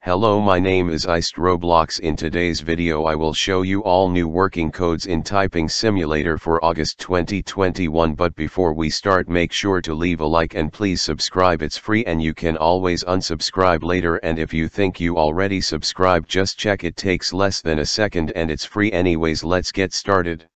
Hello, my name is IcedRBLX. In today's video I will show you all new working codes in Typing Simulator for August 2021. But before we start, make sure to leave a like and please subscribe. It's free and you can always unsubscribe later, and if you think you already subscribed, just check. It takes less than a second and it's free anyways. Let's get started.